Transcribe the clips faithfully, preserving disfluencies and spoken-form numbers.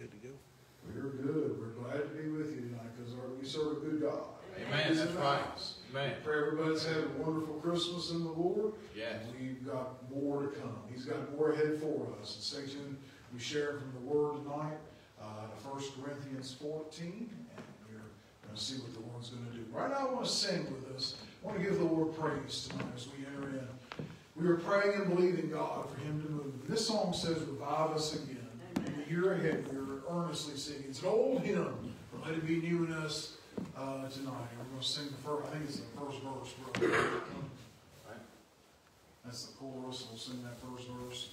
good to go. We're good. We're glad to be with you tonight because we serve a good God. Amen. That's right. Amen. Pray everybody's had a wonderful Christmas in the Lord. Yes. And we've got more to come. He's got more ahead for us. And stay tuned. We share from the Word tonight, uh, to First Corinthians fourteen, and we're going to see what the Lord's going to do. Right now, I want to sing with us. I want to give the Lord praise tonight as we enter in. We are praying and believing God for Him to move. This song says, "Revive us again." In the year ahead, we are earnestly singing. It's an old hymn, but let it be new in us uh, tonight. And we're going to sing the first, I think it's the first verse, brother. Right? That's the chorus. We'll sing that first verse.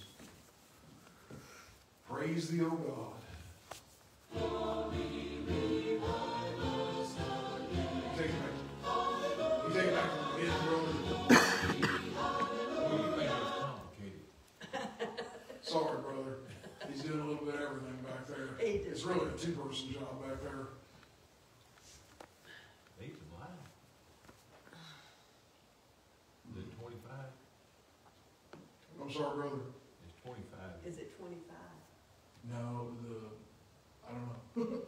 Praise thee, O God. Glory, revive us again. You take it back. You take it back from the beginning, brother. Sorry, brother. He's doing a little bit of everything back there. It's really a two-person job back there. Eight to nine. Is it twenty-five? I'm sorry, brother. It's twenty-five. Is it twenty-five? No, the, I don't know.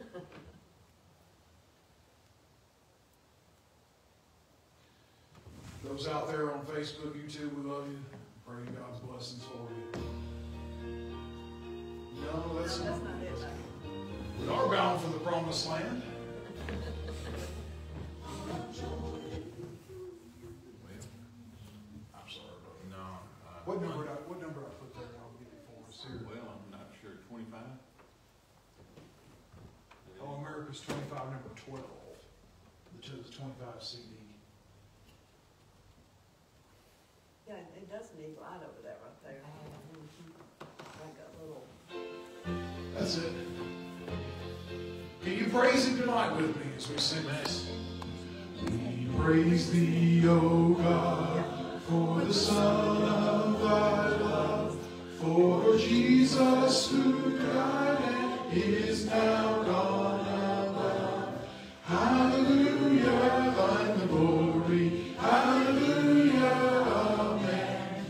Those out there on Facebook, YouTube, we love you. Pray God's blessings for you. No, that's, no, that's not it. We are bound for the promised land. I'm sorry, brother. No. Uh, What number did I, what number did I put there? I'll get it for us here. Well, I'm not sure. twenty-five? Oh, America's twenty-five, number twelve. The two is twenty-five C D. Yeah, it does need light over there, right there. Like a little. That's it. Can you praise Him tonight with me as we sing this? We praise Thee, O God, for the Son of Thy love, for Jesus who died and is now gone above. Hallelujah, Thine the glory. Hallelujah, amen.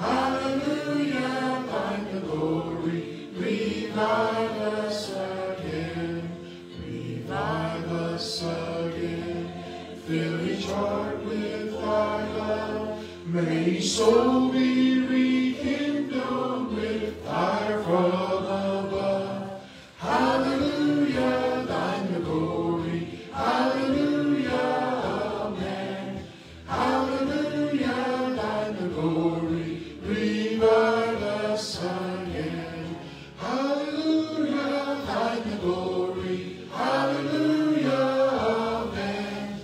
Hallelujah, Thine the glory. Revive us again. Revive us again. Fill each heart with Thy love. May each soul be rekindled with fire from above. Hallelujah, Thine the glory. Hallelujah, amen. Hallelujah, Thine the glory. Revive us again. Hallelujah, Thine the glory. Hallelujah, amen.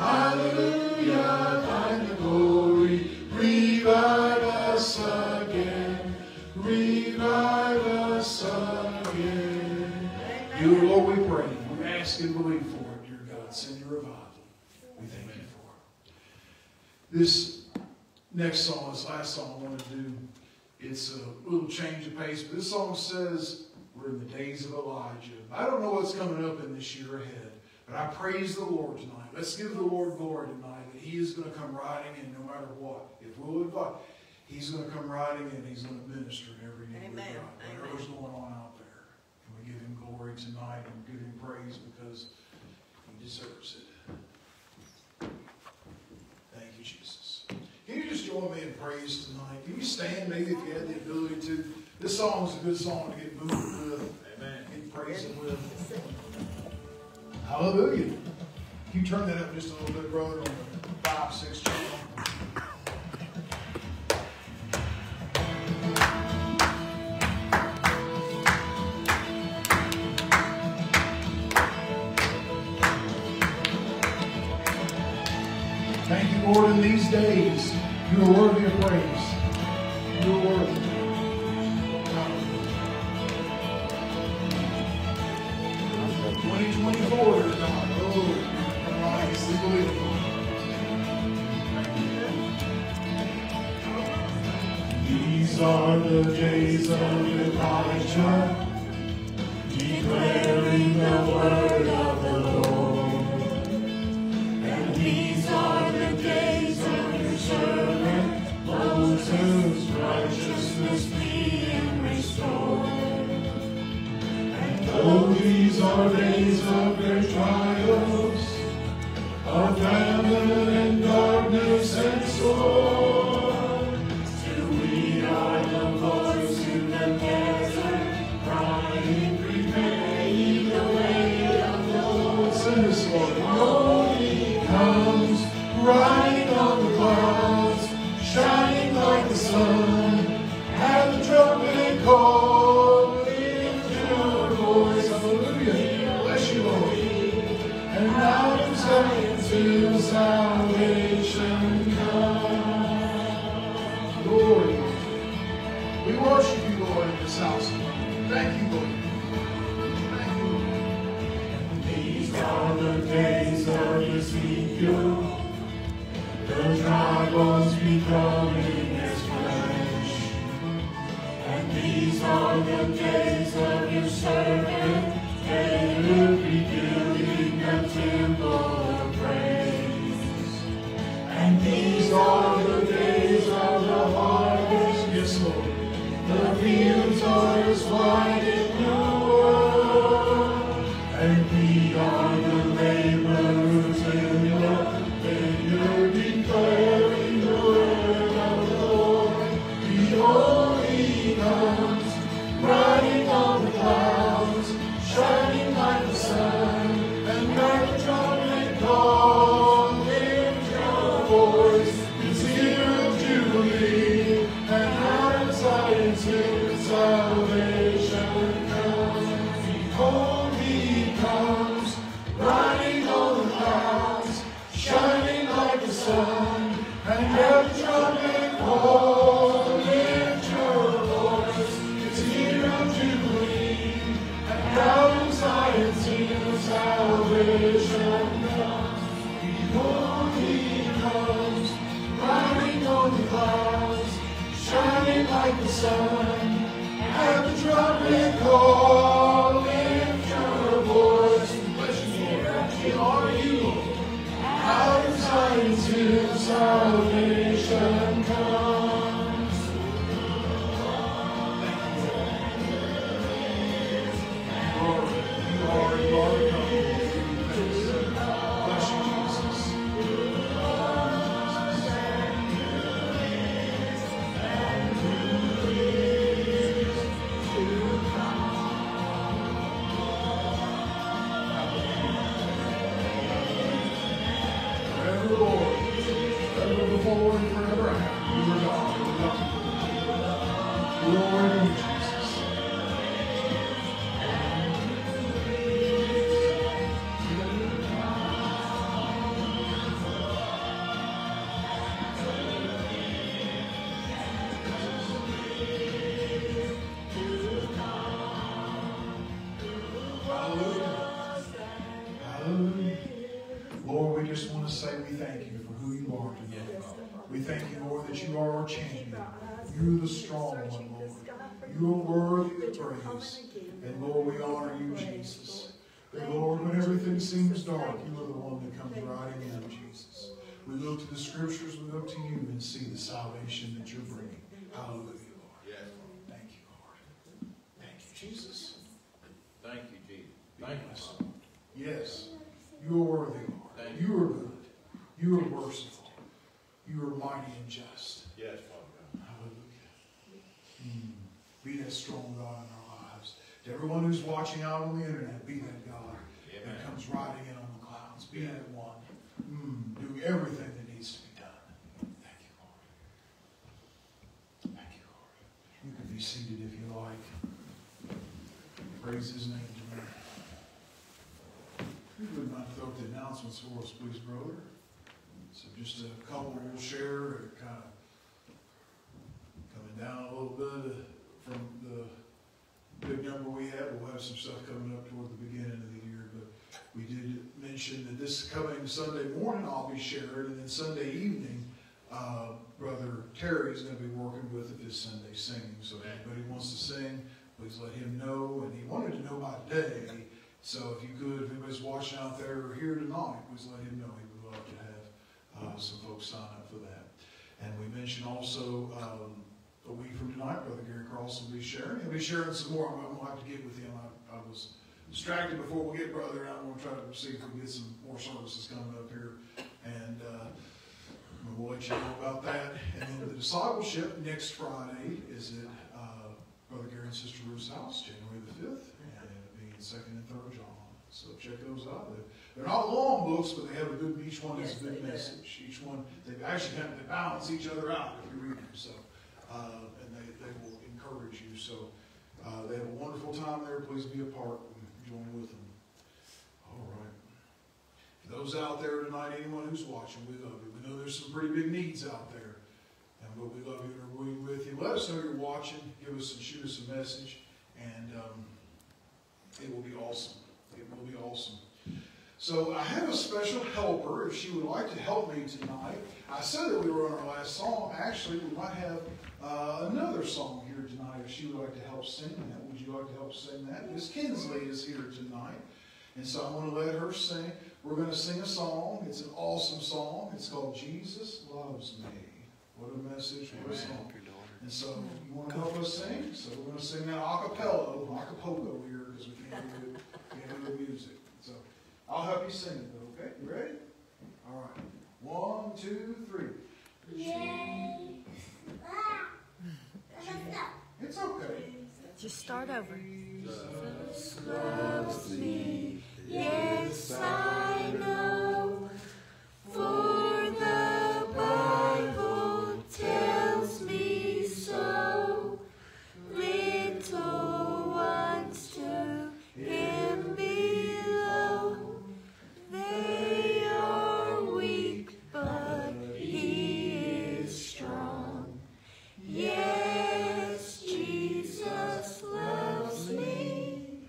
Hallelujah, Thine the glory. Revive us again. Revive us again. Dear Lord, we pray. We ask and believe for it, dear God. Send your revival. We thank you for it. This next song, this last song I want to do, it's a little change of pace, but this song says we're in the days of Elijah. I don't know what's coming up in this year ahead, but I praise the Lord tonight. Let's give the Lord glory tonight that He is going to come riding in no matter what. If we'll invite, He's going to come riding in. He's going to minister in every need we've got. Whatever's going on out there. And we give Him glory tonight and give Him praise because He deserves it. Thank you, Jesus. Can you just join me in praise tonight? Can you stand maybe if you had the ability to? This song is a good song to get moving with. Amen. Get praising with. Hallelujah. Can you turn that up just a little bit, brother, on the five, six channel? Thank you, Lord, in these days. You are worthy of praise. You are worthy. twenty twenty-four, God. Oh, Christ, unbelievable. These are the days of Elijah, declaring the word of the Lord. And these are the days of your servant Moses, righteousness being restored. And Oh, these are days of great trials, of famine and darkness and sword. Still we are the voice in the desert, crying, prepare ye the way of the Lord. Sing this, Lord. Oh, he comes, riding on the clouds, shining like the sun. Have the trumpet call, lift your voice, hallelujah, bless you, Lord. And out of Zion to salvation come. Lord, we worship you, Lord, in this house. Thank you, Lord. Thank you, Lord. These are the days of Ezekiel, the dry bones becoming as flesh. And these are the days of your servant, David, rebuilding the temple of praise. And these are the days of the harvest, yes, Lord. The fields are as white as new wool, and we are the laborers in your vineyard, declaring the word of the Lord. Behold, he comes, riding on the clouds, shining like the sun, and like the trumpet call, lift your voice, it's the year of Jubilee, and out of Zion's hill salvation comes. Behold, he comes, riding on the clouds, shining like the sun, and at the trumpet call, lift your voice, it's the year of Jubilee, and out of Zion's hill salvation comes. Behold, he comes, riding on the clouds, shining like the sun, at the trumpet call, lift your voice, bless you, Lord, we are you, Lord. Out of Zion's hill salvation comes. Lord, you are, you are come. Bless you, Jesus. Forever, Lord, ever before and forever after. You are God. You are God. Glory to you, Jesus. Hallelujah. Hallelujah. Lord, we just want to say we thank you for who you are today. We thank you, Lord, that you are our champion. You're the strong one, Lord. You are worthy of praise. And Lord, we honor you, Jesus. And Lord, when everything seems dark, you are the one that comes riding in, Jesus. We look to the scriptures, we look to you and see the salvation that you're bringing. Hallelujah, Lord. Yes. Thank you, Lord. Thank you, Jesus. Thank you, Jesus. Thank you, Yes. Father. Yes. You are worthy, Lord. Thank You are good. You are merciful. You are mighty and just. Yes, Father. Hallelujah. Mm. Be that strong God in our lives. To everyone who's watching out on the internet, be that God Amen. that comes riding in on the clouds. Be that one. Mm. Doing everything that needs to be done. Thank you, Lord. Thank you, Lord. You can be seated if you like. Praise his name tonight. If you wouldn't mind throw up the announcements for us, please, brother. So just a couple we'll share, kind of coming down a little bit from the big number we have. We'll have some stuff coming up toward the beginning of the year, but we did mention that this coming Sunday morning I'll be sharing, and then Sunday evening, uh, Brother Terry is going to be working with it this Sunday singing. So if anybody wants to sing, please let him know. And he wanted to know by day. So if you could, if anybody's watching out there or here tonight, please let him know. He would love to have uh, some folks sign up for that. And we mentioned also um, a week from tonight, Brother Gary Carlson will be sharing. He'll be sharing some more. I'm going to have to get with him. I, I was distracted before we get Brother out. We're going to try to see if we can get some more services coming up here. And uh, we'll let you know about that. And then the discipleship next Friday is at uh, Brother Gary and Sister Ruth's house, January the fifth. And it'll be in second and third John. So check those out. They're not long books, but they have a good, each one has a good message. Each one, they actually kind of they balance each other out if you read them. So, uh, and they, they will encourage you. So uh, they have a wonderful time there. Please be a part and join with them. All right. For those out there tonight, anyone who's watching, we love you. We know there's some pretty big needs out there. And but we love you and we're with you. Let us know you're watching. Give us and shoot us a message. And um, it will be awesome. It will be awesome. So I have a special helper, if she would like to help me tonight. I said that we were on our last song. Actually, we might have uh, another song here tonight if she would like to help sing that. Would you like to help sing that? Miss Kinsley is here tonight. And so I want to let her sing. We're going to sing a song. It's an awesome song. It's called Jesus Loves Me. What a message, what a song. And so you want to help us sing? So we're going to sing that a cappella, a cappella here, because we can't do it. Can't do the music. So I'll help you sing it, though, okay? You ready? All right. One, two, three. Yay! Ah. It's okay. Just start over. Jesus loves me, yes I know, for the Bible tells me so. Little ones to Him below, they are weak, but He is strong. Yes, Jesus loves me.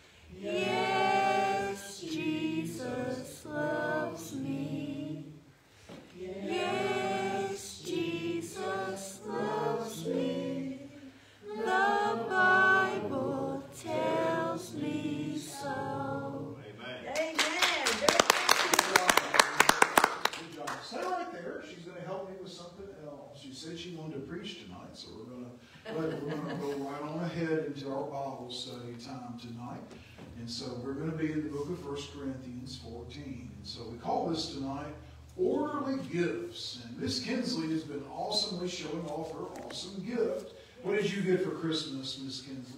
Yes, Jesus loves me. Yes, Jesus loves me. The Bible tells me so. Amen. Amen. Good job. Stay right there. She's going to help me with something else. She said she wanted to preach tonight, so we're going to let we're going to go right on ahead into our Bible study time tonight. And so we're going to be in the book of First Corinthians fourteen. And so we call this tonight Orderly Gifts. And Miss Kinsley has been awesomely showing off her awesome gift. What did you get for Christmas, Miss Kinsley?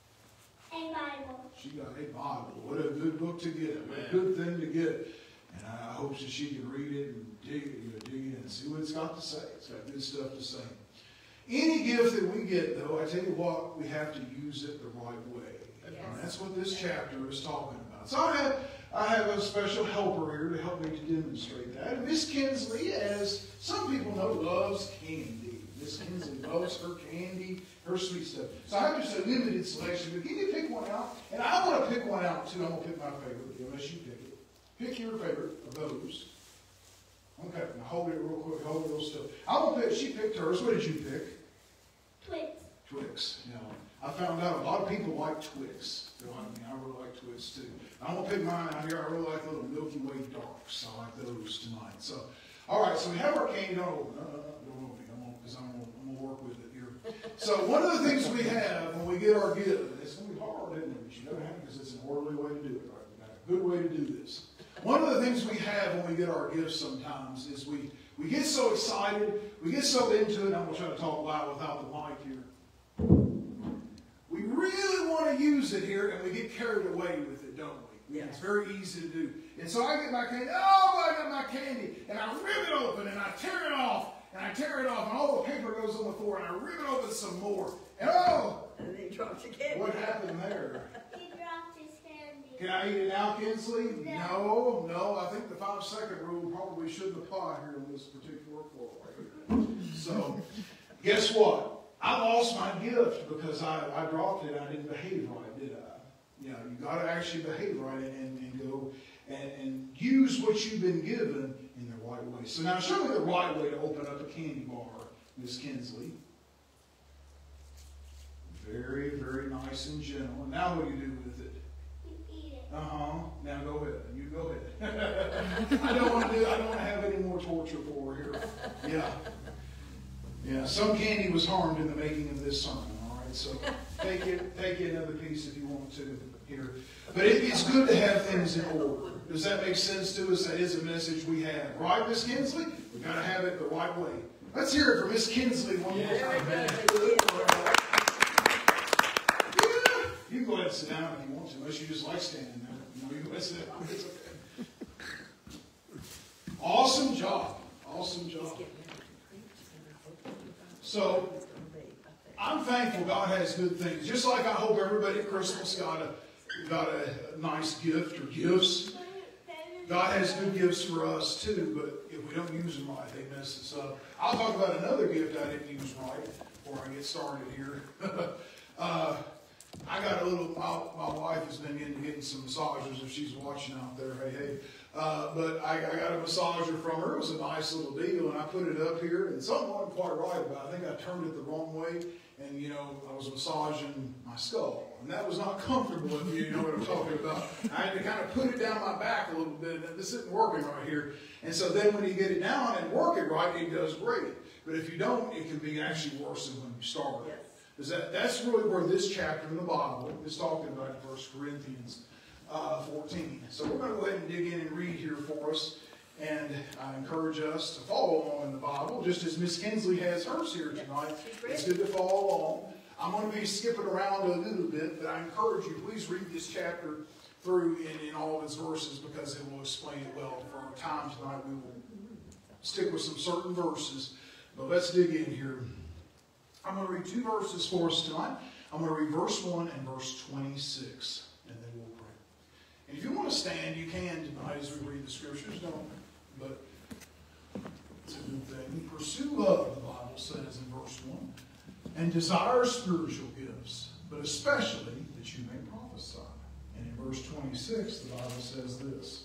A Bible. She got a Bible. What a good book to get. What a good thing to get. And I hope that she can read it and dig it, you know, dig in and see what it's got to say. It's got good stuff to say. Any gift that we get, though, I tell you what, we have to use it the right way. Yes. And that's what this chapter is talking about. So I have, I have a special helper here to help me to demonstrate that. Miss Kinsley, as some people know, loves candy. Miss Kinsley loves her candy, her sweet stuff. So I have just a limited selection, but can you pick one out? And I want to pick one out, too. I'm going to pick my favorite, unless you pick it. Pick your favorite of those. Okay, now hold it real quick. Hold it real still. I'm going to pick, she picked hers. What did you pick? Twix. Twix. You know, I found out a lot of people like Twix. You know, I mean, I really like Twix, too. I'm going to pick mine out here. I really like the little Milky Way Darks. I like those tonight. So, all right, so we have our candy. Don't open it. No, no, no, don't open it, because I'm going to work with it here. So one of the things we have when we get our gift, and it's going to be hard, isn't it? But you know how, because it's an orderly way to do it, right? We've got a good way to do this. One of the things we have when we get our gifts sometimes is we, we get so excited, we get so into it. I'm going to try to talk loud without the mic here. We really want to use it here, and we get carried away with it, don't we? Yeah. It's very easy to do. And so I get my candy, oh, I got my candy, and I rip it open, and I tear it off, and I tear it off, and all the paper goes on the floor, and I rip it open some more. And oh, And then you dropped your candy. what happened there? He dropped his candy. Can I eat it now, Kinsley? No, no. I think the five-second rule probably shouldn't apply here in this particular floor right here. So, guess what? I lost my gift because I, I dropped it and I didn't behave right, did I? You know, you got to actually behave right and, and, and go and, and use what you've been given in the right way. So now show me the right way to open up a candy bar, Miss Kinsley. Very, very nice and gentle. And now what do you do with it? You eat it. Uh-huh. Now go ahead. You go ahead. I don't want to do I don't want to have any more torture for her here. Yeah. Yeah. Some candy was harmed in the making of this sermon, all right? So take it, take it another piece if you want to. here. But it, it's good to have things in order. Does that make sense to us? That is a message we have. Right, Miss Kinsley? We've got to have it the right way. Let's hear it for Miss Kinsley one more time. Yeah. You can go ahead and sit down if you want to, unless you just like standing there. You know, you can go ahead and sit down. It's okay. Awesome job. Awesome job. So, I'm thankful God has good things. Just like I hope everybody at Christmas got a, got a nice gift or gifts. God has good gifts for us too, but if we don't use them right, they mess us up. I'll talk about another gift I didn't use right before I get started here. uh, I got a little, my, my wife has been into getting some massagers if she's watching out there, hey, hey. Uh, but I, I got a massager from her. It was a nice little deal, and I put it up here, and something wasn't quite right about it. I think I turned it the wrong way, and, you know, I was massaging my skull. And that was not comfortable if you know what I'm talking about. I had to kind of put it down my back a little bit. This isn't working right here. And so then when you get it down and work it right, it does great. But if you don't, it can be actually worse than when you start it. Is that, that's really where this chapter in the Bible is talking about in First Corinthians uh, fourteen. So we're going to go ahead and dig in and read here for us. And I encourage us to follow along in the Bible, just as Miss Kinsley has hers here tonight. It's good to follow along. I'm going to be skipping around a little bit, but I encourage you, please read this chapter through in, in all of its verses because it will explain it well. For our time tonight, we will stick with some certain verses. But let's dig in here. I'm going to read two verses for us tonight. I'm going to read verse one and verse twenty-six, and then we'll pray. And if you want to stand, you can tonight as we read the scriptures. Don't, but it's a good thing. Pursue love, the Bible says in verse one, and desire spiritual gifts, but especially that you may prophesy. And in verse twenty-six, the Bible says this.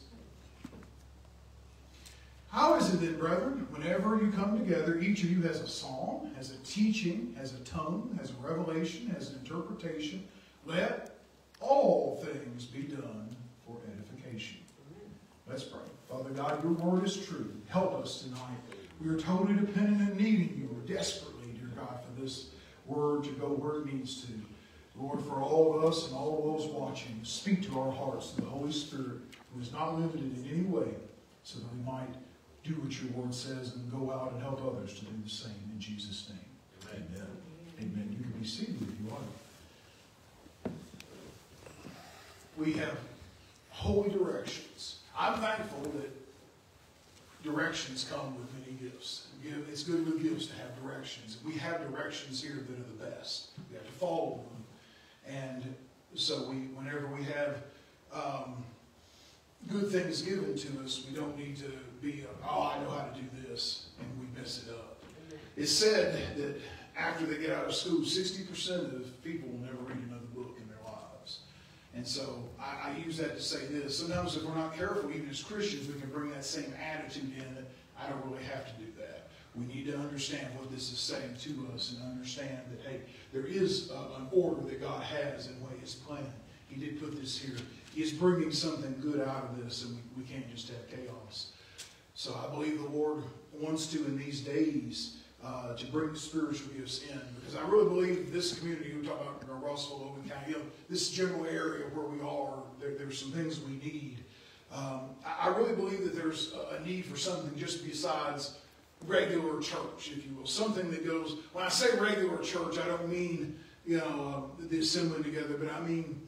How is it then, brethren, whenever you come together, each of you has a psalm, has a teaching, has a tongue, has a revelation, has an interpretation? Let all things be done for edification. Let's pray. Father God, your word is true. Help us tonight. We are totally dependent and needing you desperately, dear God, for this word to go where it needs to. Lord, for all of us and all of those watching, speak to our hearts through the Holy Spirit, who is not limited in any way, so that we might do what your word says and go out and help others to do the same in Jesus' name. Amen. Amen. Amen. You can be seated if you want. We have holy directions. I'm thankful that directions come with many gifts. It's good with gifts to have directions. We have directions here that are the best. We have to follow them. And so we, whenever we have um, good things given to us, we don't need to be, oh, I know how to do this, and we mess it up. It's said that after they get out of school, sixty percent of people will never read another book in their lives. And so I, I use that to say this. Sometimes if we're not careful, even as Christians, we can bring that same attitude in that I don't really have to do that. We need to understand what this is saying to us and understand that, hey, there is uh, an order that God has in what His plan. He did put this here. He is bringing something good out of this, and we, we can't just have chaos. So I believe the Lord wants to, in these days, uh, to bring spiritual gifts in. Because I really believe this community, we talk about Russell, Logan County, you know, this general area where we are, there, there's some things we need. Um, I, I really believe that there's a, a need for something just besides regular church, if you will. Something that goes, when I say regular church, I don't mean, you know, uh, the assembling together, but I mean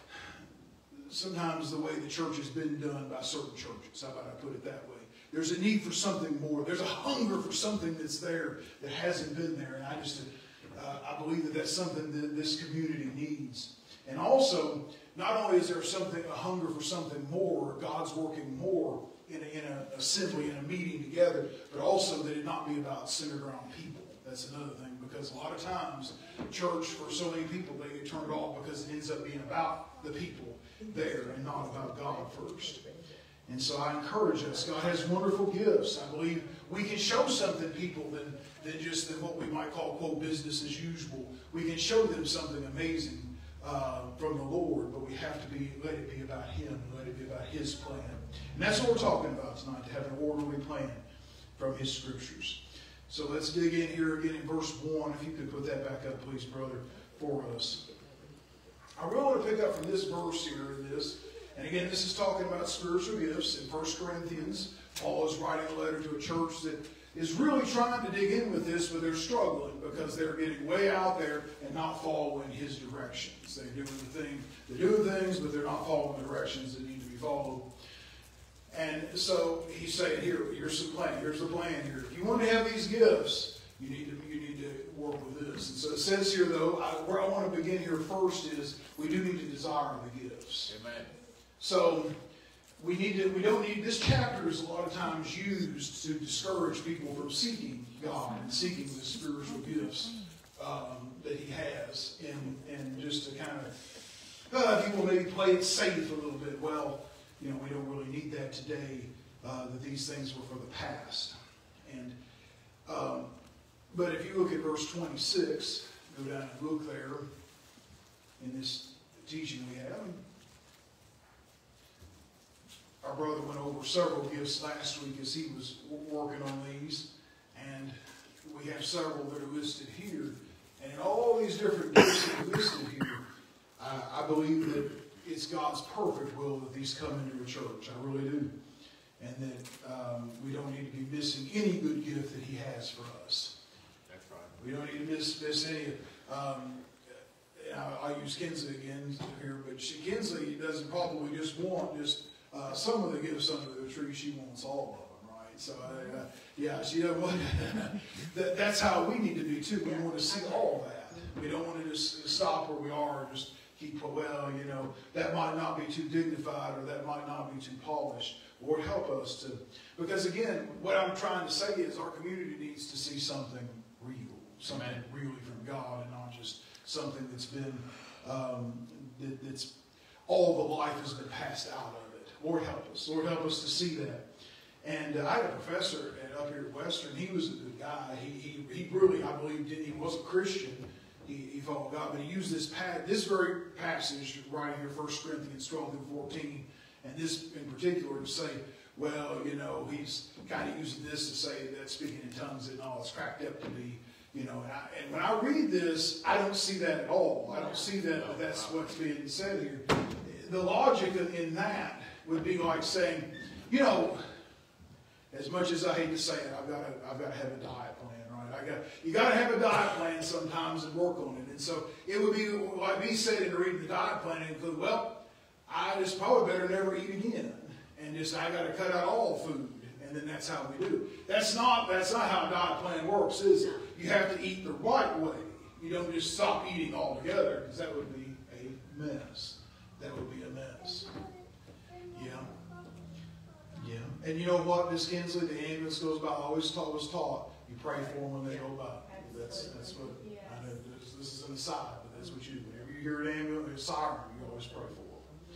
sometimes the way the church has been done by certain churches. How about I put it that way? There's a need for something more. There's a hunger for something that's there that hasn't been there. And I just, uh, I believe that that's something that this community needs. And also, not only is there something, a hunger for something more, God's working more in, a, in an assembly, in a meeting together, but also that it not be about centered around people. That's another thing, because a lot of times, church, for so many people, they get turned off because it ends up being about the people there and not about God first. And so I encourage us. God has wonderful gifts. I believe we can show something people than, than just than what we might call, quote, business as usual. We can show them something amazing uh, from the Lord, but we have to be let it be about Him and let it be about His plan. And that's what we're talking about tonight, to have an orderly plan from His Scriptures. So let's dig in here again in verse one. If you could put that back up, please, brother, for us. I really want to pick up from this verse here in this. And again, this is talking about spiritual gifts in First Corinthians. Paul is writing a letter to a church that is really trying to dig in with this, but they're struggling because they're getting way out there and not following his directions. They're doing the thing, they're doing things, but they're not following the directions that need to be followed. And so he's saying, here, here's the plan. Here's the plan here. If you want to have these gifts, you need to you need to work with this. And so it says here, though, I, where I want to begin here first is we do need to desire the gifts. Amen. So we need to. We don't need. This chapter is a lot of times used to discourage people from seeking God and seeking the spiritual gifts um, that He has, and and just to kind of uh, people maybe play it safe a little bit. Well, you know, we don't really need that today. Uh, that these things were for the past. And um, but if you look at verse twenty-six, go down and look there in this teaching we have. Our brother went over several gifts last week as he was working on these, and we have several that are listed here. And in all these different gifts that are listed here, I, I believe that it's God's perfect will that these come into a church. I really do. And that um, we don't need to be missing any good gift that He has for us. That's right. We don't need to miss, miss any. Um, I, I use Kinsley again here, but she, Kinsley doesn't probably just want just uh, some of the gifts under the tree. She wants all of them, right? So, uh, yeah, she doesn't want that. That's how we need to be too. We want to see all that. We don't want to just stop where we are and just keep, well, you know, that might not be too dignified or that might not be too polished. Lord, help us to, because again, what I'm trying to say is our community needs to see something real, something Amen. really from God, and not just something that's been, um, that, that's all the life has been passed out of it. Lord, help us. Lord, help us to see that. And uh, I had a professor at, up here at Western. He was a good guy. He, he, he really, I believe, did, he wasn't Christian. He, he followed God, but he used this pa- this very passage right here, First Corinthians twelve through fourteen, and this in particular to say, well, you know, he's kind of using this to say that speaking in tongues and all it's cracked up to be, you know. And, I, and when I read this, I don't see that at all. I don't see that, that that's what's being said here. The logic in that would be like saying, you know, as much as I hate to say it, I've got to, I've got to have a diet plan, right? I got, you got to have a diet plan sometimes and work on it. And so it would be like me saying to read the diet plan and include, well, I just probably better never eat again, and just I got to cut out all food, and then that's how we do. That's not that's not how a diet plan works, is it? You have to eat the right way. You don't just stop eating altogether, because that would be a mess. That would be a mess. Yeah. Yeah. And you know what, Miss Kinsley, the ambulance goes by. I always taught, was taught you pray for them when they go by. That's that's what I know. This, this is an aside, but that's what you do. Whenever you hear an ambulance, a siren, you always pray for them.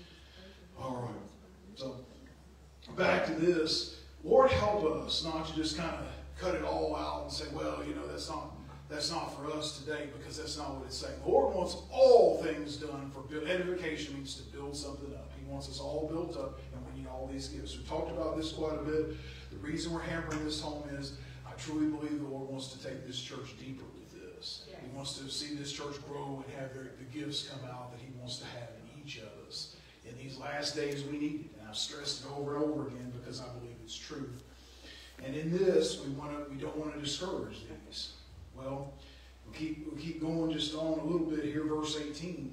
All right. So back to this. Lord, help us not to just kind of cut it all out and say, well, you know, that's not that's not for us today, because that's not what it's saying. The Lord wants all things done for build. Edification means to build something up. He wants us all built up, and we need all these gifts. We've talked about this quite a bit. The reason we're hammering this home is I truly believe the Lord wants to take this church deeper with this. Yeah. He wants to see this church grow and have their, the gifts come out that He wants to have in each of us. In these last days, we need it. And I've stressed it over and over again because I believe it's true. And in this, we want to, we don't want to discourage these. Well, we'll keep, we'll keep going just on a little bit here, verse eighteen.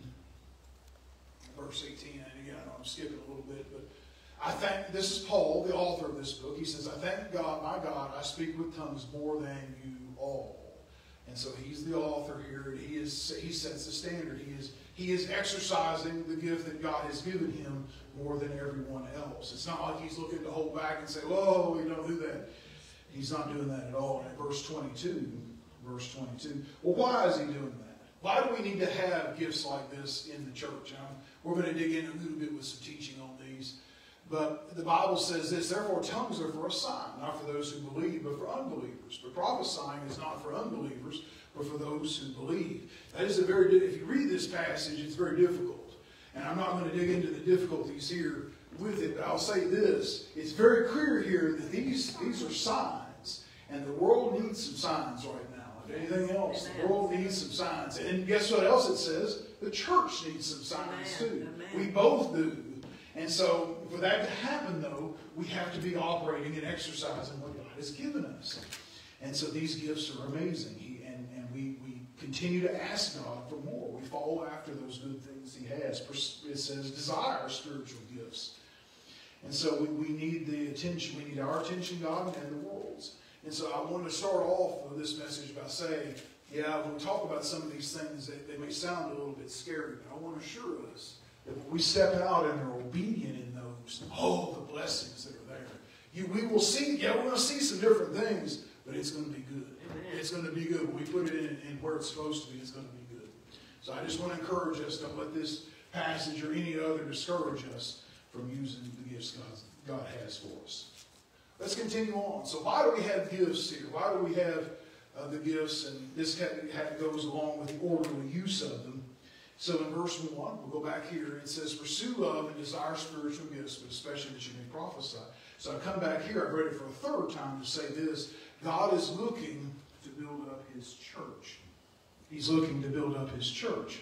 Verse eighteen, and again, I know I'm skipping a little bit, but I thank, this is Paul, the author of this book. He says, I thank God, my God, I speak with tongues more than you all. And so he's the author here. He is, he sets the standard. He is, he is exercising the gift that God has given him more than everyone else. It's not like he's looking to hold back and say, whoa, we don't do that. He's not doing that at all. And in verse twenty-two, verse twenty-two, well, why is he doing that? Why do we need to have gifts like this in the church? Um, we're going to dig in a little bit with some teaching on these. But the Bible says this, therefore tongues are for a sign, not for those who believe, but for unbelievers. But prophesying is not for unbelievers, but for those who believe. That is a very, if you read this passage, it's very difficult. And I'm not going to dig into the difficulties here with it, but I'll say this. It's very clear here that these, these are signs, and the world needs some signs right now. Anything else? Amen. The world needs some signs. And guess what else it says? The church needs some signs Amen. too. Amen. We both do. And so for that to happen, though, we have to be operating and exercising what God has given us. And so these gifts are amazing. He, and and we, we continue to ask God for more. We follow after those good things He has. It says desire spiritual gifts. And so we, we need the attention. We need our attention, God, and the world's. And so I want to start off with this message by saying, yeah, when we talk about some of these things, they, they may sound a little bit scary, but I want to assure us that when we step out and are obedient in those, oh, the blessings that are there. You, we will see, yeah, we're going to see some different things, but it's going to be good. Amen. It's going to be good. When we put it in, in where it's supposed to be, it's going to be good. So I just want to encourage us, don't let this passage or any other discourage us from using the gifts God, God has for us. Let's continue on. So why do we have gifts here? Why do we have uh, the gifts? And this ha- ha- goes along with the orderly use of them. So in verse one, we'll go back here. It says, pursue love and desire spiritual gifts, but especially that you may prophesy. So I come back here. I've read it for a third time to say this. God is looking to build up His church. He's looking to build up His church.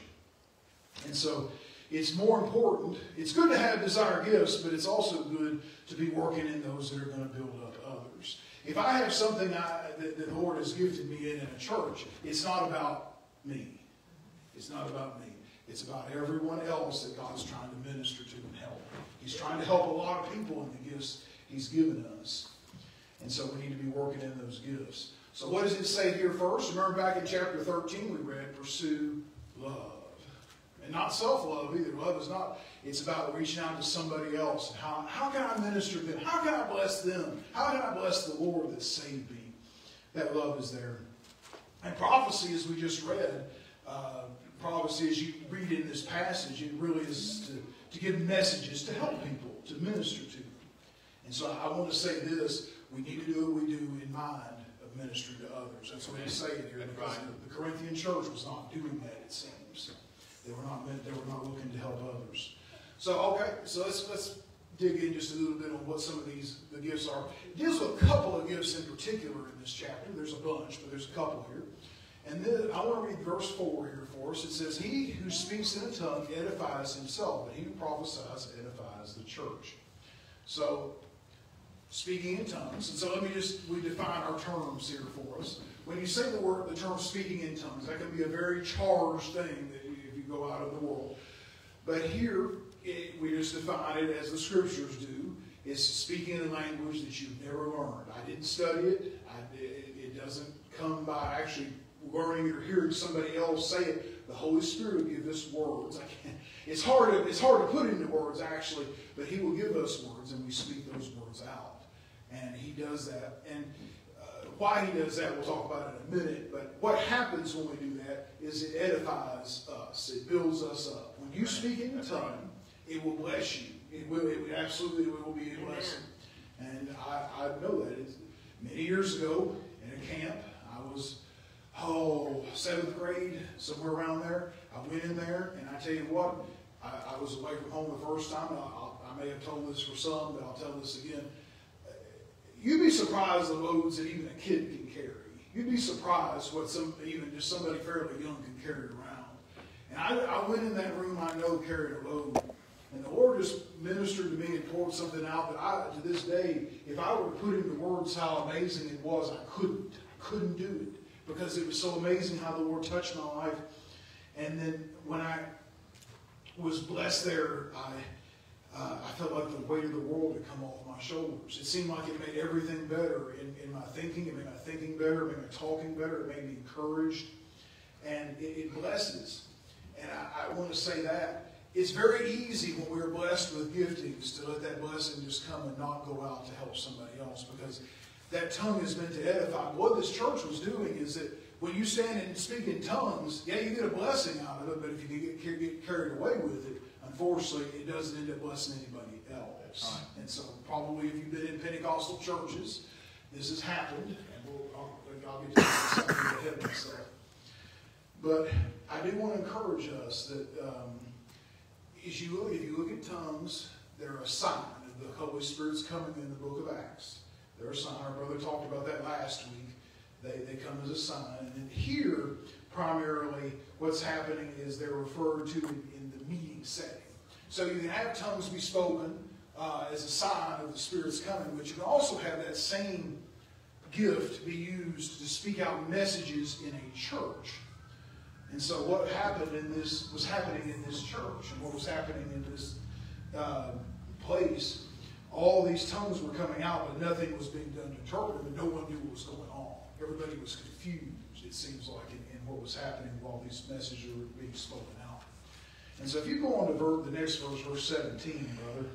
And so it's more important. It's good to have desire gifts, but it's also good to be working in those that are going to build up others. If I have something I, that, that the Lord has gifted me in in a church, it's not about me. It's not about me. It's about everyone else that God's trying to minister to and help. He's trying to help a lot of people in the gifts He's given us. And so we need to be working in those gifts. So what does it say here first? Remember back in chapter thirteen we read, pursue love. And not self-love either. Love is not, it's about reaching out to somebody else. How, how can I minister to them? How can I bless them? How can I bless the Lord that saved me? That love is there. And prophecy, as we just read, uh, prophecy, as you read in this passage, it really is to, to give messages to help people, to minister to them. And so I want to say this, we need to do what we do in mind of ministering to others. That's what we say it here. Because the Corinthian church was not doing that, it seems. They were not meant, they were not looking to help others. So, okay, so let's let's dig in just a little bit on what some of these the gifts are. It deals with a couple of gifts in particular in this chapter. There's a bunch, but there's a couple here. And then I want to read verse four here for us. It says, he who speaks in a tongue edifies himself, but he who prophesies edifies the church. So, speaking in tongues. And so let me just, we define our terms here for us. When you say the word, the term speaking in tongues, that can be a very charged thing that you, if you go out in the world. But here, it, we just define it as the scriptures do. It's speaking in a language that you've never learned. I didn't study it. I, it, it doesn't come by actually learning it or hearing somebody else say it. The Holy Spirit will give us words. I can't, it's hard to, it's hard to put into words actually, but He will give us words and we speak those words out. And He does that. And uh, why He does that, we'll talk about it in a minute. But what happens when we do that is it edifies us. It builds us up. When you speak in the tongue, it will bless you. It will. It absolutely will be a blessing. And I, I know that. It's, many years ago in a camp, I was, oh, seventh grade, somewhere around there. I went in there, and I tell you what, I, I was away from home the first time. And I, I may have told this for some, but I'll tell this again. You'd be surprised the loads that even a kid can carry. You'd be surprised what some, even just somebody fairly young can carry around. And I, I went in that room, I know, carried a load. And the Lord just ministered to me and poured something out that I, to this day, if I were to put into words how amazing it was, I couldn't. I couldn't do it. Because it was so amazing how the Lord touched my life. And then when I was blessed there, I Uh, I felt like the weight of the world had come off my shoulders. It seemed like it made everything better in, in my thinking. It made my thinking better. It made my talking better. It made me encouraged. And it, it blesses. And I, I want to say that. It's very easy when we're blessed with giftings to let that blessing just come and not go out to help somebody else. Because that tongue is meant to edify. What this church was doing is that when you stand and speak in tongues, yeah, you get a blessing out of it. But if you get, get carried away with it, unfortunately, it doesn't end up blessing anybody else. Right. And so probably if you've been in Pentecostal churches, this has happened. And we'll, I'll, I'll get to that ahead of myself. But I do want to encourage us that um, as you look, if you look at tongues, they're a sign of the Holy Spirit's coming in the book of Acts. They're a sign. Our brother talked about that last week. They, they come as a sign. And then here, primarily, what's happening is they're referred to in, in the meeting setting. So you can have tongues be spoken uh, as a sign of the Spirit's coming, but you can also have that same gift be used to speak out messages in a church. And so what happened in this, was happening in this church, and what was happening in this uh, place, all these tongues were coming out, but nothing was being done to interpret them, and no one knew what was going on. Everybody was confused, it seems like, in, in what was happening while these messages were being spoken out. And so if you go on to ver- the next verse, verse seventeen, brother,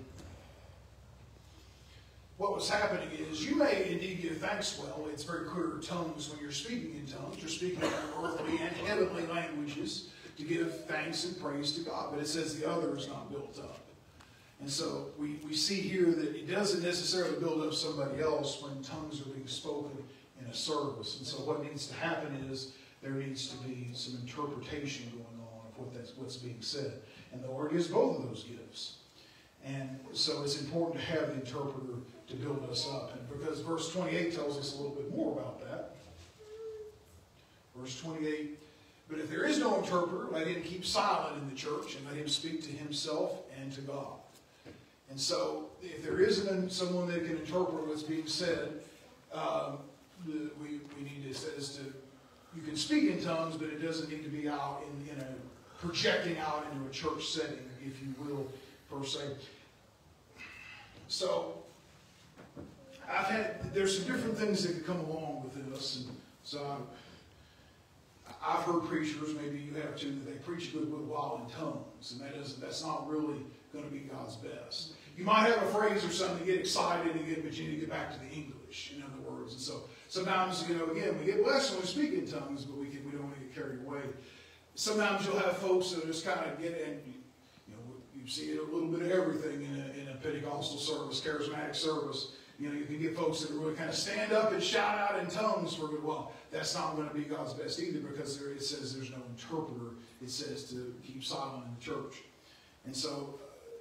what was happening is you may indeed give thanks well. It's very clear tongues when you're speaking in tongues. You're speaking in earthly and heavenly languages to give thanks and praise to God. But it says the other is not built up. And so we, we see here that it doesn't necessarily build up somebody else when tongues are being spoken in a service. And so what needs to happen is there needs to be some interpretation going on of what that's, what's being said. And the Lord gives both of those gifts. And so it's important to have the interpreter to build us up. And because verse twenty-eight tells us a little bit more about that. Verse twenty-eight, but if there is no interpreter, let him keep silent in the church and let him speak to himself and to God. And so if there isn't someone that can interpret what's being said, um, the, we, we need to, it says to, you can speak in tongues, but it doesn't need to be out in, in a, projecting out into a church setting, if you will, per se. So, I've had, there's some different things that could come along with this. And so I've, I've heard preachers, maybe you have too, that they preach a good while in tongues. And that isn't, that's not really going to be God's best. You might have a phrase or something, get excited, and get, but you need to get back to the English, in other words. And so sometimes, you know, again, we get blessed when we speak in tongues, but we, can, we don't want to get carried away. Sometimes you'll have folks that just kind of get in, you know, you see a little bit of everything in a, in a Pentecostal service, charismatic service. You know, you can get folks that really kind of stand up and shout out in tongues for a good while. That's not going to be God's best either, because there, it says there's no interpreter. It says to keep silent in the church. And so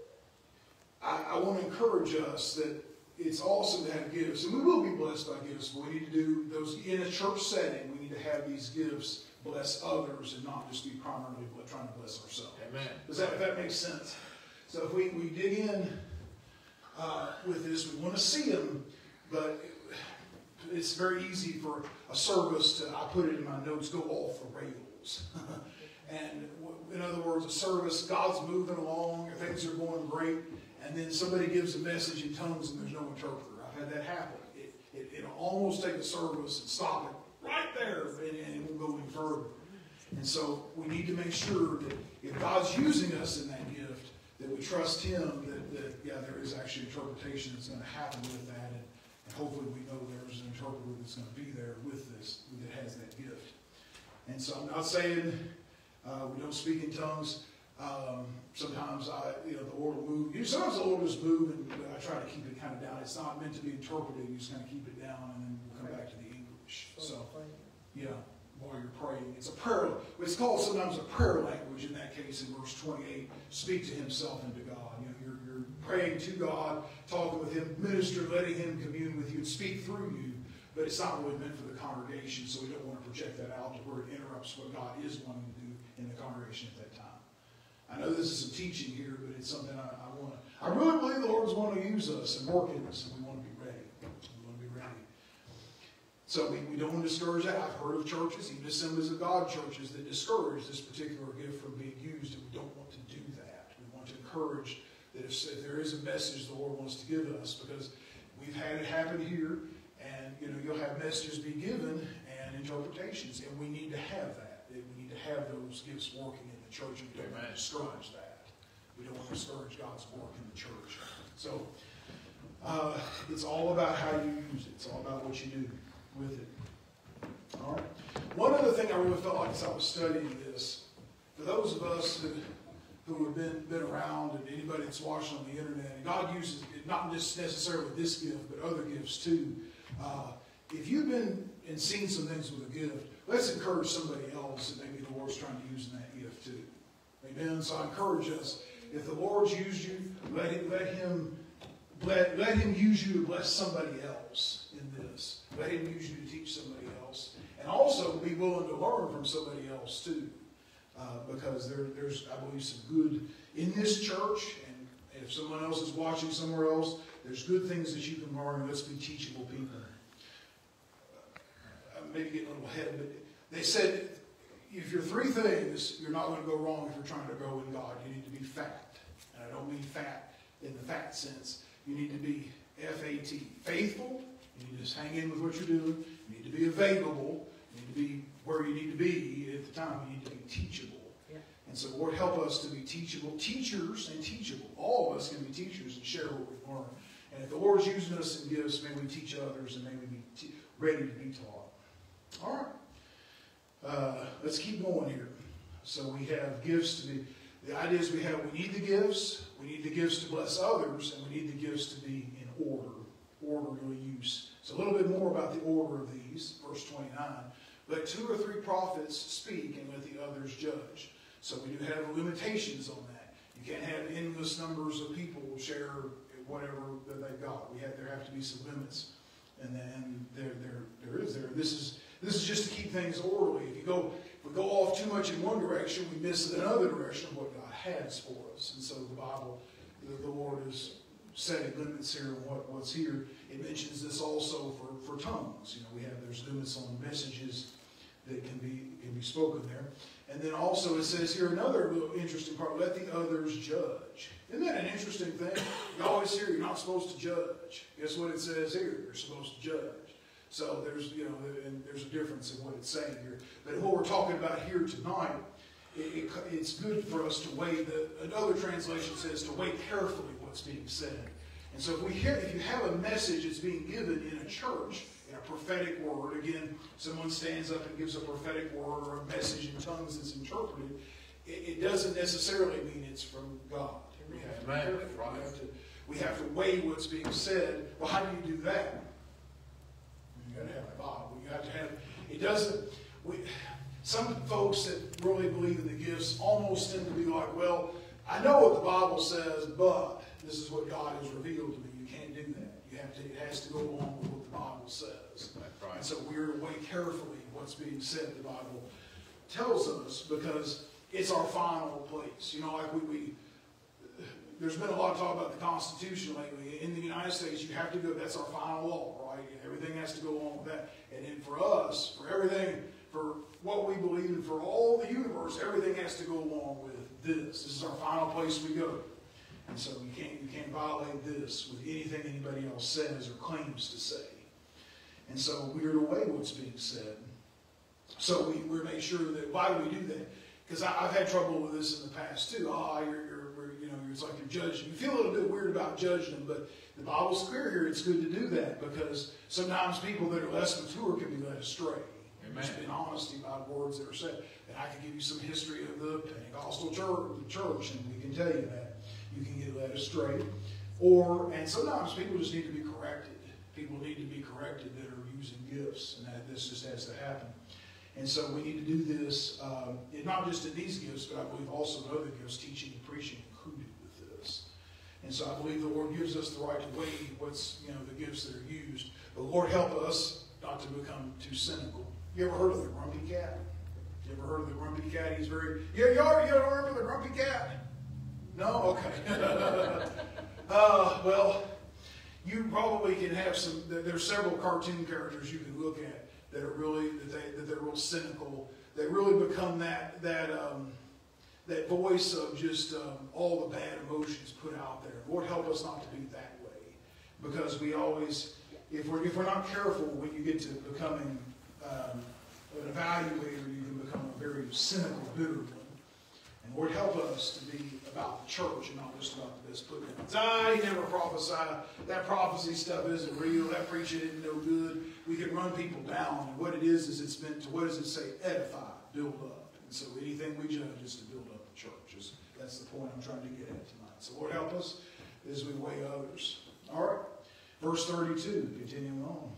I, I want to encourage us that it's awesome to have gifts, and we will be blessed by gifts, but we need to do those in a church setting. We need to have these gifts bless others and not just be primarily trying to bless ourselves. Amen. Does that, if that makes sense? So if we, we dig in uh, with this, we want to see them, but it's very easy for a service to, I put it in my notes, go off the rails. And in other words, a service, God's moving along, things are going great, and then somebody gives a message in tongues and there's no interpreter. I've had that happen. It, it, it'll almost take a service and stop it right there, and, and it won't go any further. And so we need to make sure that if God's using us in that gift, that we trust Him, that, that yeah, there is actually interpretation that's going to happen with that, and, and hopefully we know there's an interpreter that's going to be there with this, that has that gift. And so I'm not saying uh, we don't speak in tongues. Um, sometimes I, you know, the Lord will move. You know, sometimes the Lord will just move, and I try to keep it kind of down. It's not meant to be interpreted. You just kind of keep it down, and then we'll come back to the English. So, yeah, while you're praying, it's a prayer. It's called sometimes a prayer language. In that case, in verse twenty-eight, speak to himself and to God. You know, you're, you're praying to God, talking with Him, minister, letting Him commune with you and speak through you. But it's not really meant for the congregation, so we don't want to project that out to where it interrupts what God is wanting to do in the congregation at that time. I know this is some teaching here, but it's something I, I want to. I really believe the Lord's wanting to use us and work in us, and we want to be ready. We want to be ready. So we, we don't want to discourage that. I've heard of churches, even Assemblies of God churches, that discourage this particular gift from being used, and we don't want to do that. We want to encourage that if, if there is a message the Lord wants to give us, because we've had it happen here, and you know you'll have messages be given and interpretations, and we need to have that. We need to have those gifts working in the church, and we don't want to discourage that. We don't want to discourage God's work in the church. So uh, it's all about how you use it. It's all about what you do with it. All right. One other thing I really felt like as I was studying this, for those of us who, who have been, been around, and anybody that's watching on the internet, and God uses it, not just necessarily this gift, but other gifts too. Uh, if you've been and seen some things with a gift, let's encourage somebody else that maybe the Lord's trying to use in that gift too. Amen. So I encourage us, if the Lord's used you, let him, let him let, let him use you to bless somebody else in this. Let him use you to teach somebody else. And also be willing to learn from somebody else too. Uh, because there, there's, I believe, some good in this church. And if someone else is watching somewhere else, there's good things that you can learn. Let's be teachable people. Uh, I'm maybe getting a little ahead, but they said, if you're three things, you're not going to go wrong if you're trying to grow in God. You need to be fat. And I don't mean fat in the fat sense. You need to be F A T, faithful. You need to just hang in with what you're doing. You need to be available. You need to be where you need to be at the time. You need to be teachable. Yeah. And so, Lord, help us to be teachable. Teachers and teachable. All of us can be teachers and share what we've learned. And if the Lord's using us in gifts, may we teach others and may we be te- ready to be taught. All right. Uh, let's keep going here. So we have gifts to be, the idea is we have, we need the gifts, we need the gifts to bless others, and we need the gifts to be in order, orderly use. So a little bit more about the order of these, verse twenty-nine. Let two or three prophets speak and let the others judge. So we do have limitations on that. You can't have endless numbers of people share whatever that they've got. We have, there have to be some limits. And then there, there, there is there. This is This is just to keep things orderly. If you go, if we go off too much in one direction, we miss another direction of what God has for us. And so the Bible, the, the Lord is setting limits here on what, what's here. It mentions this also for, for tongues. You know, we have there's limits on messages that can be can be spoken there. And then also it says here another little interesting part, let the others judge. Isn't that an interesting thing? You always hear you're not supposed to judge. Guess what it says here? You're supposed to judge. So there's, you know, and there's a difference in what it's saying here. But what we're talking about here tonight, it, it, it's good for us to weigh. The, another translation says to weigh carefully what's being said. And so if we hear, if you have a message that's being given in a church, in a prophetic word, again, someone stands up and gives a prophetic word or a message in tongues that's interpreted, it, it doesn't necessarily mean it's from God. We have to be careful. We have to, we have to weigh what's being said. Well, how do you do that? You got to have a Bible. You have to have. It doesn't. We, some folks that really believe in the gifts almost tend to be like, well, I know what the Bible says, but this is what God has revealed to me. You can't do that. You have to. It has to go along with what the Bible says. That's right. And so we're to weigh carefully what's being said. The Bible tells us because it's our final place. You know, like we. we There's been a lot of talk about the Constitution lately. In the United States, you have to go, that's our final law, right? Everything has to go along with that. And then for us, for everything, for what we believe in, for all the universe, everything has to go along with this. This is our final place we go. And so you can't, you can't violate this with anything anybody else says or claims to say. And so we're to weigh what's being said. So we, we're to make sure that, why do we do that? Because I've had trouble with this in the past too. Ah, oh, you're, you're You know, it's like you're judging. You feel a little bit weird about judging them, but the Bible's clear here. It's good to do that because sometimes people that are less mature can be led astray. Amen. Just being honesty about words that are said. And I can give you some history of the Pentecostal church, the church, and we can tell you that you can get led astray. Or, and sometimes people just need to be corrected. People need to be corrected that are using gifts, and that this just has to happen. And so we need to do this, um, not just in these gifts, but I believe also in other gifts, teaching and preaching included with this. And so I believe the Lord gives us the right to weigh what's, you know, the gifts that are used. But Lord, help us not to become too cynical. You ever heard of the grumpy cat? You ever heard of the grumpy cat? He's very, yeah, you already heard of the grumpy cat? No? Okay. uh, well, you probably can have some, there's several cartoon characters you can look at that are really, that, they, that they're real cynical. They really become that, that, um, that voice of just um, all the bad emotions put out there. Lord, help us not to be that way. Because we always, if we're, if we're not careful, when you get to becoming um, an evaluator, you can become a very cynical, bitter one. And Lord, help us to be about the church and not just about the best put down. Ah, he never prophesied. That prophecy stuff isn't real. That preacher isn't no good. We can run people down. And what it is, is it's meant to, what does it say? Edify, build up. And so anything we judge is to build up the church. Is, that's the point I'm trying to get at tonight. So Lord, help us as we weigh others. All right. Verse thirty-two, continuing on.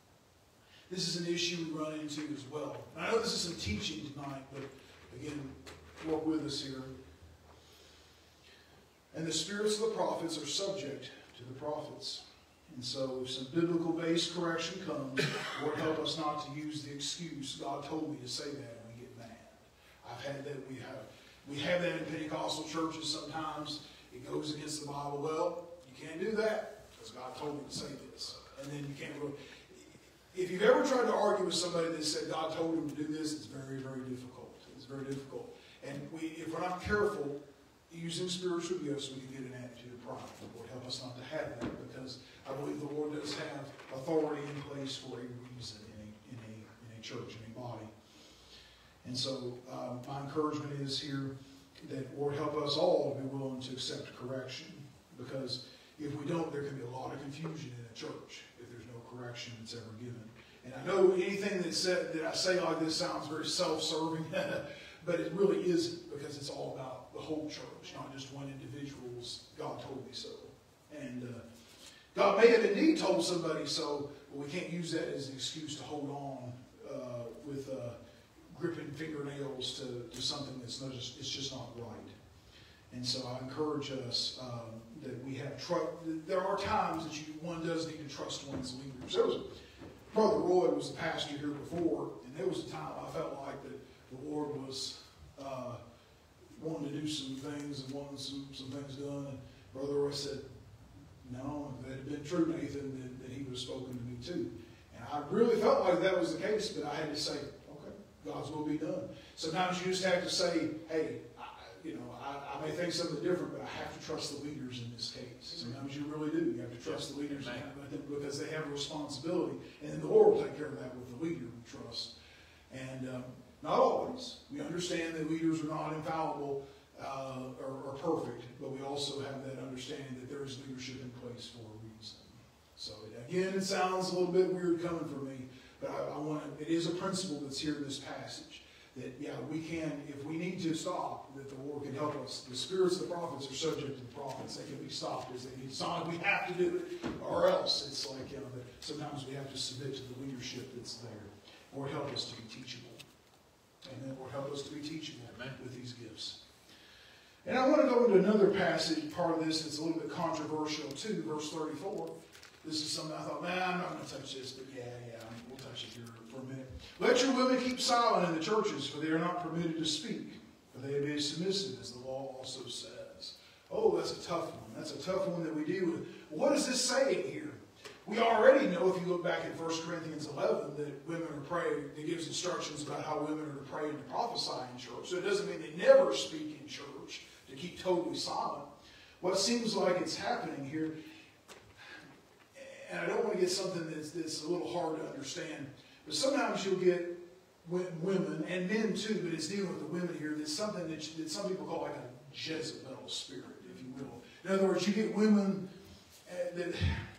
This is an issue we run into as well. And I know this isn't teaching tonight, but again, work with us here. And the spirits of the prophets are subject to the prophets. And so if some biblical-based correction comes, Lord, help us not to use the excuse, God told me to say that, and we get mad. I've had that. We have, we have that in Pentecostal churches sometimes. It goes against the Bible. Well, you can't do that because God told me to say this. And then you can't really... If you've ever tried to argue with somebody that said God told him to do this, it's very, very difficult. It's very difficult. And we, if we're not careful using spiritual gifts, we can get an attitude of pride. Lord, help us not to have that, because I believe the Lord does have authority in place for a reason in a, in a, in a church, in a body. And so um, my encouragement is here that, Lord, help us all to be willing to accept correction, because if we don't, there can be a lot of confusion in a church if there's no correction that's ever given. And I know anything that, said, that I say like this sounds very self-serving, but it really isn't, because it's all about the whole church, not just one individual's God told me so. And uh, God may have indeed told somebody so, but we can't use that as an excuse to hold on uh, with uh, gripping fingernails to, to something that's not just, it's just not right. And so I encourage us um, that we have trust. There are times that you, one does need to trust one's leaders. There was a, Brother Roy was the pastor here before, and there was a time I felt like that the Lord was uh, wanting to do some things and wanting some, some things done. And Brother Roy said, no, if that had been true, Nathan, then, then he would have spoken to me too. And I really felt like that was the case, but I had to say, okay, God's will be done. Sometimes you just have to say, hey, I, you know, I, I may think something different, but I have to trust the leaders in this case. Sometimes you really do. You have to trust the leaders because they have a responsibility. And then the Lord will take care of that with the leader we trust. And um, not always. We understand that leaders are not infallible uh, or, or perfect, but we also have that understanding that there is leadership in place for a reason. So again, it sounds a little bit weird coming from me, but I, I want to, it is a principle that's here in this passage. That, yeah, we can, if we need to stop, that the Lord can help us. The spirits of the prophets are subject to the prophets. They can be stopped as they need. It's not like we have to do it, or else it's like, you know, that sometimes we have to submit to the leadership that's there. Lord, help us to be teachable. Amen. Lord, help us to be teachable Amen. With these gifts. And I want to go into another passage, part of this that's a little bit controversial too, verse thirty-four. This is something I thought, man, I'm not going to touch this, but yeah, yeah, we'll touch it here for a minute. Let your women keep silent in the churches, for they are not permitted to speak, for they be submissive, as the law also says. Oh, that's a tough one. That's a tough one that we deal with. What is this saying here? We already know, if you look back at First Corinthians eleven, that women are praying. It gives instructions about how women are to pray and to prophesy in church. So it doesn't mean they never speak in church, to keep totally silent. What seems like it's happening here, and I don't want to get something that's, that's a little hard to understand, but sometimes you'll get women, and men too, but it's dealing with the women here, that's something that, you, that some people call like a Jezebel spirit, if you will. In other words, you get women uh, that...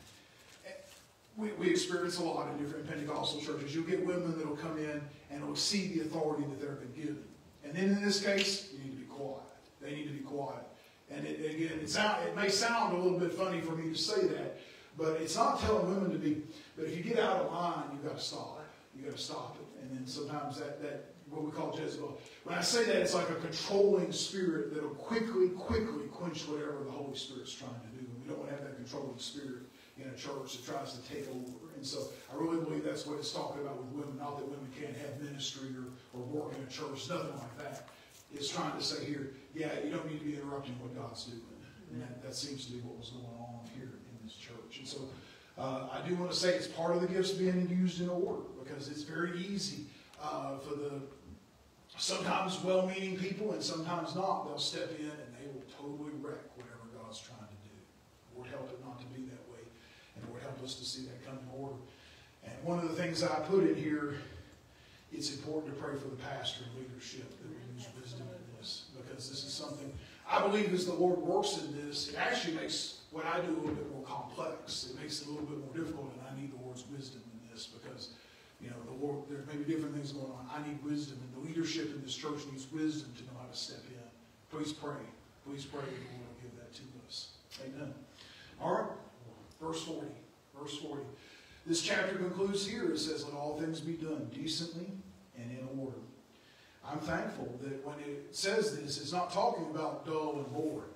We, we experience a lot in different Pentecostal churches. You'll get women that will come in and will exceed the authority that they've been given. And then in this case, you need to be quiet. They need to be quiet. And it, again, it, sound, it may sound a little bit funny for me to say that, but it's not telling women to be, but if you get out of line, you've got to stop. You've got to stop it. And then sometimes that, that what we call Jezebel. When I say that, it's like a controlling spirit that will quickly, quickly quench whatever the Holy Spirit's trying to do. We don't want to have that controlling spirit in a church that tries to take over. And so I really believe that's what it's talking about with women. Not that women can't have ministry or, or work in a church, nothing like that. It's trying to say here, yeah, you don't need to be interrupting what God's doing. And that, that seems to be what was going on here in this church. And so uh, I do want to say it's part of the gifts being used in order, because it's very easy uh, for the sometimes well-meaning people and sometimes not. They'll step in and they will totally wreck whatever God's trying to do. Lord, help it not to be that way. And Lord, help us to see that come in order. And one of the things I put in here, it's important to pray for the pastor and leadership that we use wisdom in this, because this is something, I believe as the Lord works in this, it actually makes what I do a little bit more complex. It makes it a little bit more difficult, and I need the Lord's wisdom in this, because, you know, the Lord, there may be different things going on. I need wisdom, and the leadership in this church needs wisdom to know how to step in. Please pray. Please pray that the Lord will give that to us. Amen. All right. Verse forty. Verse forty. This chapter concludes here. It says, let all things be done decently and in order. I'm thankful that when it says this, it's not talking about dull and boring.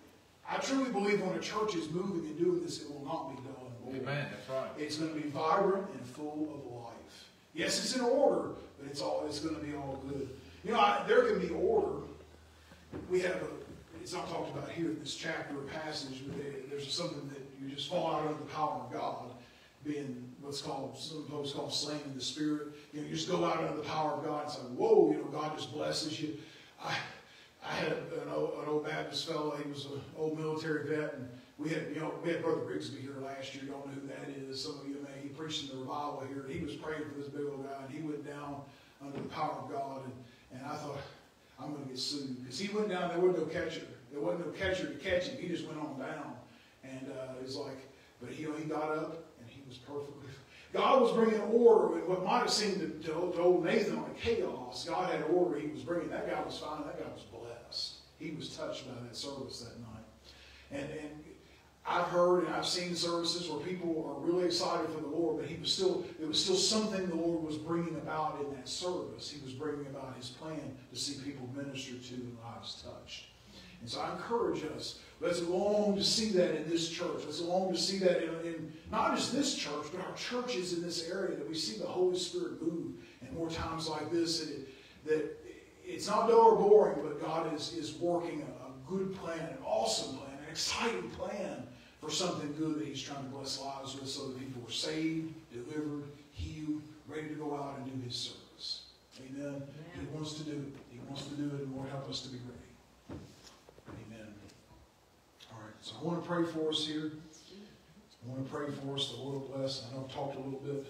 I truly believe when a church is moving and doing this, it will not be dull and boring. Amen, that's right. It's going to be vibrant and full of life. Yes, it's in order, but it's all it's going to be all good. You know, I, there can be order. We have a, it's not talked about here in this chapter or passage, but there, there's something that you just fall out under the power of God, being what's called, some folks call slain in the spirit. You know, you just go out under the power of God and say, whoa, you know, God just blesses you. I I had an old, an old Baptist fellow, he was an old military vet, and we had, you know, we had Brother Grigsby here last year. Y'all know who that is. Some of you may, he preached in the revival here. He was praying for this big old guy, and he went down under the power of God, and, and I thought, I'm going to get sued. Because he went down, there wasn't no catcher. There wasn't no catcher to catch him. He just went on down. And uh, it was like, but he, you know, he got up, and he was perfectly. God was bringing order, and what might have seemed to, to, to old Nathan like chaos, God had order he was bringing. That guy was fine. That guy was blessed. He was touched by that service that night. And, and I've heard and I've seen services where people are really excited for the Lord, but he was still, it was still something the Lord was bringing about in that service. He was bringing about his plan to see people ministered to and lives touched. And so I encourage us, let's long to see that in this church. Let's long to see that in, in not just this church, but our churches in this area, that we see the Holy Spirit move. And more times like this, that, it, that it's not dull or boring, but God is, is working a, a good plan, an awesome plan, an exciting plan for something good that he's trying to bless lives with, so that people are saved, delivered, healed, ready to go out and do his service. Amen. Amen. He wants to do it. He wants to do it, and Lord, help us to be ready. Amen. All right, so I want to pray for us here. I want to pray for us. The Lord will bless. I know I've talked a little bit,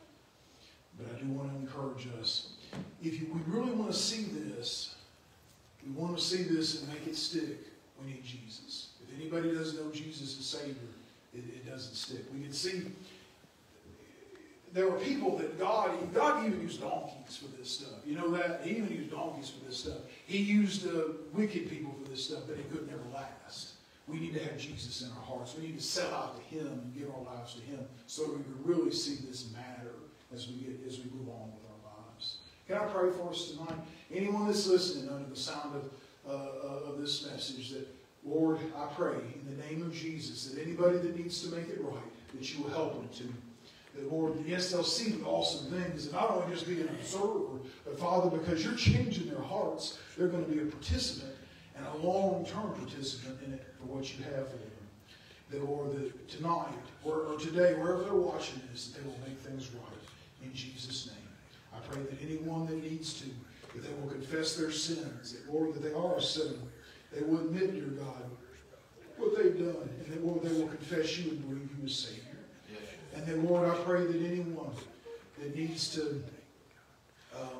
but I do want to encourage us. If you, we really want to see this, we want to see this and make it stick, we need Jesus. If anybody doesn't know Jesus as Savior, it, it doesn't stick. We can see there were people that God, God even used donkeys for this stuff. You know that? He even used donkeys for this stuff. He used uh, wicked people for this stuff, but it could never last. We need to have Jesus in our hearts. We need to sell out to him and give our lives to him, so we can really see this matter as we get, as we move on with our lives. Can I pray for us tonight? Anyone that's listening under the sound of, uh, of this message, that, Lord, I pray in the name of Jesus that anybody that needs to make it right, that you will help them to. That, Lord, yes, they'll see the awesome things, and not only just be an observer, but, Father, because you're changing their hearts, they're going to be a participant and a long-term participant in it for what you have for them. That, Lord, that tonight or, or today, wherever they're watching this, that they will make things right in Jesus' name. I pray that anyone that needs to, that they will confess their sins, that, Lord, that they are a sinner. They will admit, dear God, what they've done, and that, Lord, they will confess you and believe you as Savior. And then, Lord, I pray that anyone that needs to um,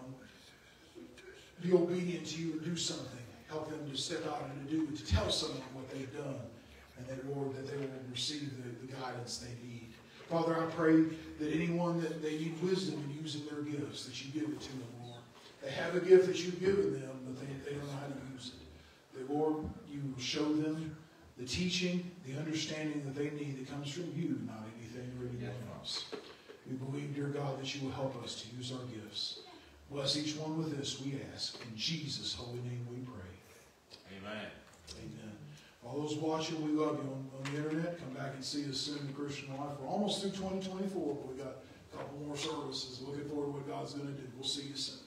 be obedient to you and do something, help them to step out and to do, to tell someone what they've done, and that, Lord, that they will receive the, the guidance they need. Father, I pray that anyone that they need wisdom in using their gifts, that you give it to them, Lord. They have a gift that you've given them, but they, they don't know how to use it. That, Lord, you show them the teaching, the understanding that they need that comes from you, not anything or anyone else. We believe, dear God, that you will help us to use our gifts. Bless each one with this, we ask. In Jesus' holy name we pray. Amen. Amen. All those watching, we love you on, on the internet. Come back and see us soon in the Christian life. We're almost through twenty twenty-four, but we got a couple more services. Looking forward to what God's going to do. We'll see you soon.